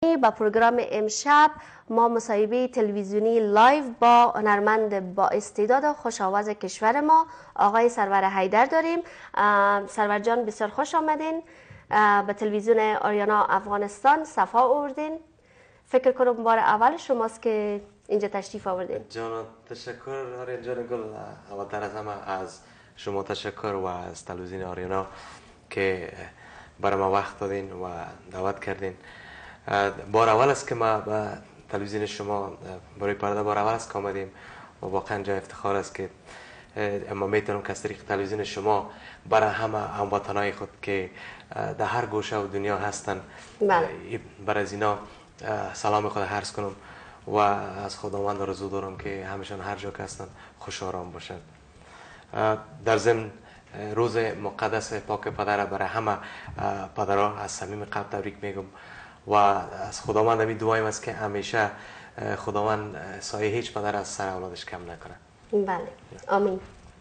با پروگرام امشب ما مصاحبه تلویزیونی لایو با هنرمند با استعداد و خوش آواز کشور ما آقای سرور حیدر داریم. سرور جان بسیار خوش آمدین به تلویزیون آریانا افغانستان، صفا آوردین. فکر کنم بار اول شماست که اینجا تشریف آوردین. جان تشکر آریان جان گل. اولتر از همه از شما تشکر و از تلویزیون آریانا که برای ما وقت دادین و دعوت کردین. بار اول است که ما به تلویزیون شما برای پرده بار اول است که آمدیم و واقعا جای افتخار است که اما میتونم که از طریق تلویزیون شما برای همه هموطنای خود که در هر گوشه و دنیا هستن برای اینا سلام خود عرض کنم و از خداوند آرزو دارم که همشان هر جا که هستن خوش آرام باشن. در ضمن روز مقدس پاک پدر برای همه پدرها از صمیم قلب تبریک میگم و از خداوند همین دعایم است که همیشه خداوند سایه هیچ پدر از سر اولادش کم نکنه. بله آمین.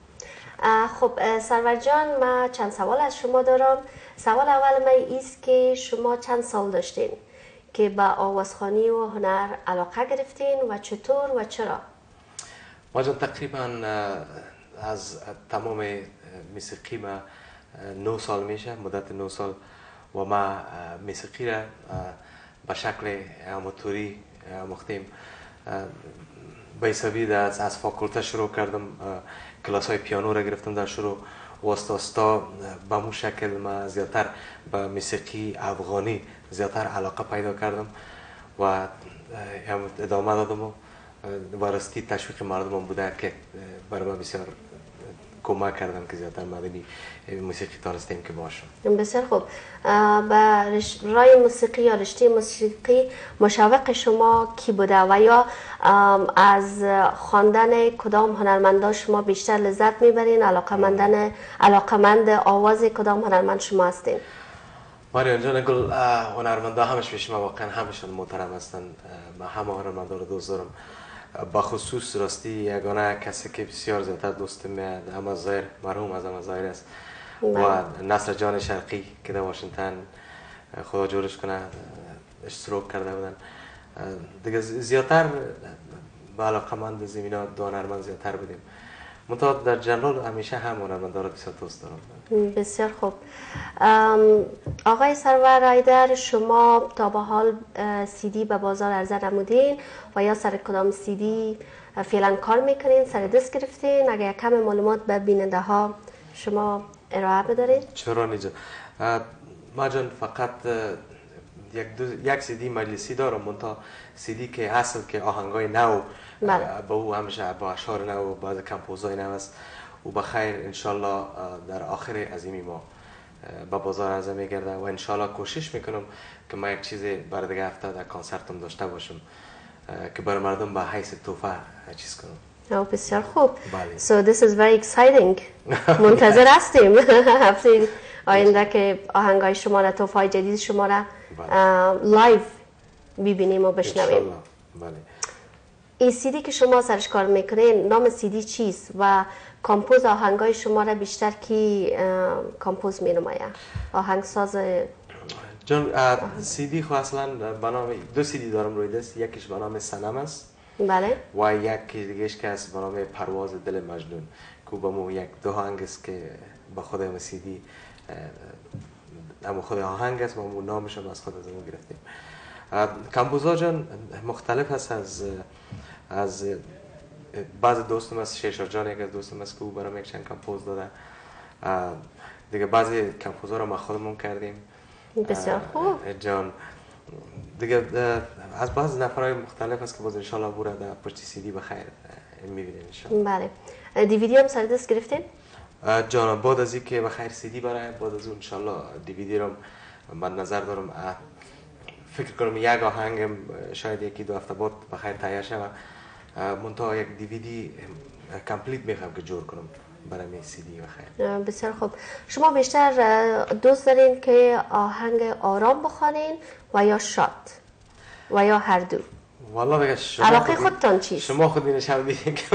خب سرور جان، ما چند سوال از شما دارم. سوال اول من است که شما چند سال داشتین که به آوازخوانی و هنر علاقه گرفتین و چطور و چرا؟ ما جان تقریبا از تمام موسیقی ما 9 سال میشه، مدت 9 سال و ما موسیقی را به شکل اماتوری مختیم. به حسابی از فاکولته شروع کردم، کلاس های پیانو را گرفتم در شروع و استا به مو شکل ما زیادتر به موسیقی افغانی زیادتر علاقه پیدا کردم و ادامه دادم و راستی تشویق مردم بوده که برای ما بسیار کمک کردم که زیادتر مدنی موسیقی تانستیم که باشم. بسیار خوب. به رای موسیقی یا رشته موسیقی مشوق شما کی بوده و یا از خواندن کدام هنرمندا شما بیشتر لذت میبرین؟ علاقمند آواز کدام هنرمند شما هستین؟ آریان جان گل، هنرمندا همش پیش ما واقعا همشون محترم هستن. من همه هنرمندا رو دوست دارم. با خصوص راستی یگانه کسی که بسیار زیادتر دوستم اما ظاهر مرحوم از اما ظاهر است و نصر جان شرقی که در واشنگتن خدا جورش کنه اشتراک کرده بودن. دیگه زیادتر به علاقمند زمینا دو هنرمند زیادتر بودیم. منتها در جنرال همیشه هم هنرمندا رو بسیار دوست دارم. بسیار خوب. آقای سرور حیدر، شما تا به حال CD به بازار عرضه نمودین و یا سر کدام CD فعلا کار میکنین؟ سر دست گرفتین؟ اگر کم معلومات به بیننده ها شما ارائه بدارید؟ چرا نیجا؟ ما جان فقط یک CD مجلسی دارم، منتها CD که اصل که آهنگای نو با او همیشه با اشعار نو و بعض کمپوزای نو است و بخیر انشالله در آخر عظیمی ما به بازار عرضه میگرده و انشالله کوشش میکنم که ما یک چیز برای دیگه هفته در کنسرتم داشته باشم که برای مردم به حیث تحفه چیز کنم. بسیار خوب. بله. So this is very exciting. منتظر هستیم هفته آینده که آهنگای شما را، تحفه جدید شما را لایو ببینیم و بشنویم. بله. این CD که شما سرش کار میکنین نام CD چیست و کامپوز آهنگای شما را بیشتر کی کامپوز می‌نماید؟ آهنگساز جان CD خو اصلا به نام دو CD دارم روی دست. یکیش به نام صنم است. بله. و یکی دیگه‌اش که است به نام پرواز دل مجنون که به مو یک دو آهنگ است که با خود هم CD اما خود آهنگ است و مو نامش هم از خود از اون گرفتیم. کامپوزا جان مختلف هست از بعض دوستم از شیشار جان، یک از دوستم از که او برام یک چند کمپوز داده. دیگه بعضی کمپوزا رو ما خودمون کردیم. بسیار خوب جان. دیگه از بعض نفرهای مختلف هست که باز انشالله بوره در پشت CD بخیر میبینیم انشالله. بله. DVD هم سر دست گرفتین؟ جان بعد از اینکه بخیر CD برای بعد از اون انشالله DVD رو من نظر دارم. فکر کنم یک آهنگم شاید یکی دو هفته بعد بخیر تهیه شود. منتها یک DVD کامپلیت میخوام که جور کنم برای می CD بخیر. بسیار خوب. شما بیشتر دوست دارین که آهنگ آرام بخوانین و یا شاد و یا هر دو؟ والله بگه شما علاقه خودتان چیست؟ شما خود این شب دیدین که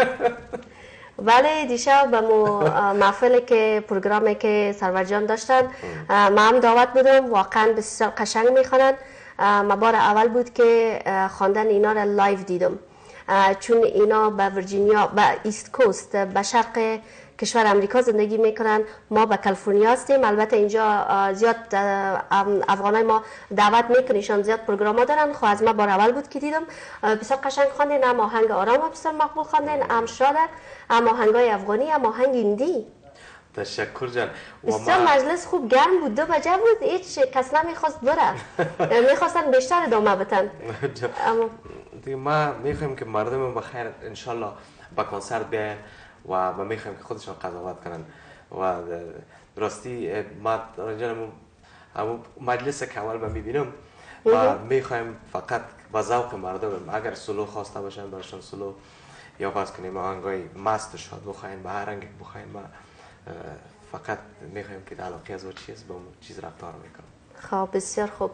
بله، دیشب به محفل که پروگرامی که سرور جان داشتن ما هم دعوت بودم. واقعا بسیار قشنگ میخوانند ما بار اول بود که خواندن اینا را لایو دیدم، چون اینا به ورجینیا، به ایست کوست، به شرق کشور امریکا زندگی میکنن. ما به کالیفرنیا هستیم. البته اینجا زیاد افغانای ما دعوت میکنیشان، زیاد پروگرام ها دارن. خب از ما بار اول بود که دیدم. بسیار قشنگ خواندین، هم آهنگ آرام بسیار مقبول خواندین، هم شاده، هم آهنگای افغانی، هم آهنگ هندی. تشکر جان. بسیار مجلس خوب گرم بود، 2 بجه بود، هیچ کس نمیخواست بره. میخواستن بیشتر ادامه بدن. دیگه ما میخوایم که مردم بخیر انشالله با کنسرت بیاین و ما میخوایم که خودشان قضاوت کنن و راستی ما جانم مجلس که اول من میبینم و میخوایم فقط با ذوق مردم، اگر سولو خواسته باشن براشون سولو، یا باز کنیم آهنگای مست شاد بخواین به هر رنگ بخواین، ما فقط میخوایم که علاقه از چیز به اون چیز رفتار میکنم. خب بسیار خوب.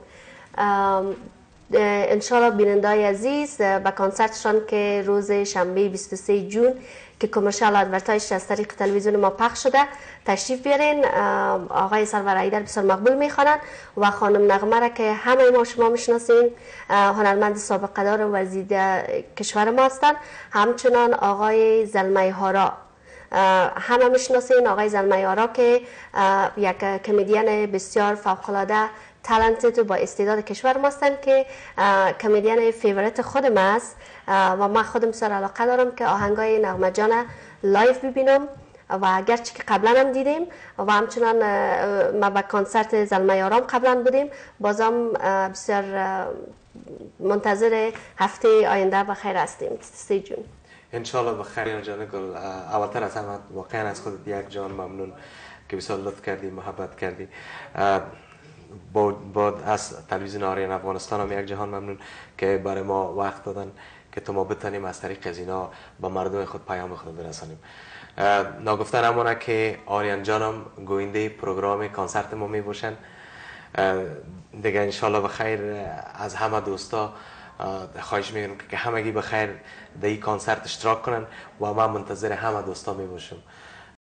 انشالله بینندای عزیز به کنسرتشان که روز شنبه 23 جون که کمرشال ادورتایز از طریق تلویزیون ما پخش شده تشریف بیارین. آقای سرور حیدر بسیار مقبول میخوانن و خانم نغمه را که همه ما شما میشناسین، هنرمند سابقه دار و وزیر کشور ما هستند. همچنان آقای زلمه هارا همه میشناسین. آقای زلمه هارا که یک کمدین بسیار فوق‌العاده تالنتد و با استعداد کشور ما هستند که کمدین فیورت خودم است و من خودم بسیار علاقه دارم که آهنگای نغمه جان لایو ببینم و اگرچه که قبلا هم دیدیم و همچنان ما به کنسرت زلمه آرام قبلا بودیم، بازم بسیار منتظر هفته آینده بخیر هستیم. 3 جون انشالله بخیر. جان گل، اولتر از همه واقعا از خودت یک جان ممنون که بسیار لطف کردی، محبت کردی. با از تلویزیون آریان افغانستان هم یک جهان ممنون که برای ما وقت دادن که تو ما بتانیم از طریق از اینا با مردم خود پیام خود برسانیم. ناگفته نمونه که آریان جانم گوینده پروگرام کنسرت ما می باشن دیگه. انشالله بخیر از همه دوستا خواهش میکنم که همگی بخیر در این کنسرت اشتراک کنن و ما منتظر همه دوستا می باشم.